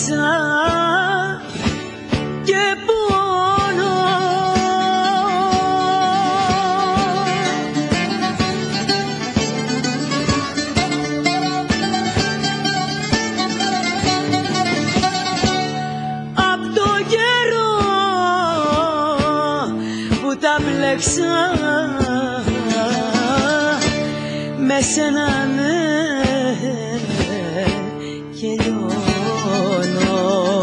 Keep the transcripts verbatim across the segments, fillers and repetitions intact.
μπλέξα και πόνο. Απ' το καιρό που τα μπλέξα με σένα ναι και λιώνω.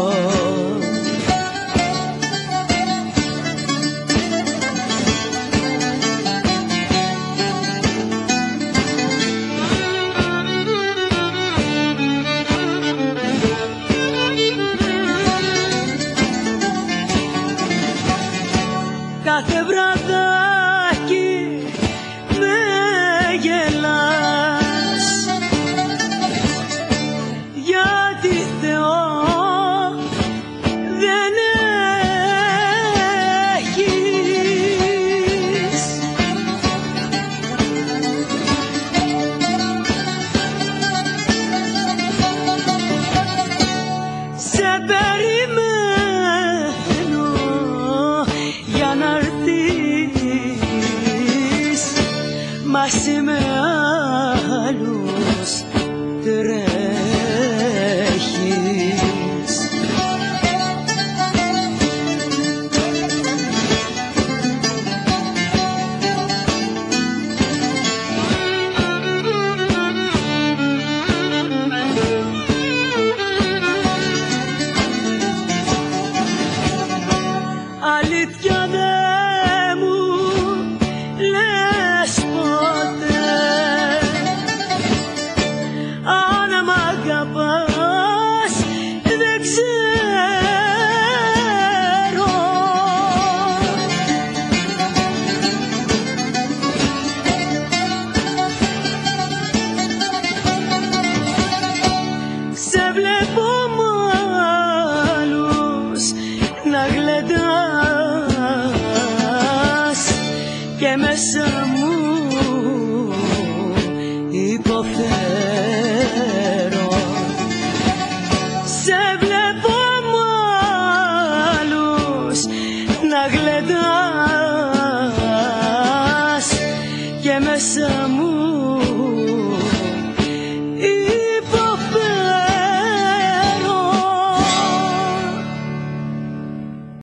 Κάθε βραδάκι με γελάς, γιατί Θεό δεν έχεις. Σε περιμένω για να έρθεις, μαζί με άλλους τρέχεις. Αλήθεια δε μου λες ποτέ αν μ' αγαπάς, δεν ξέρω. Σε βλέπω μ' άλλους να γλεντάς και μέσα μου υποφέρω. Σε βλέπω μ' άλλους να γλεντάς και μέσα μου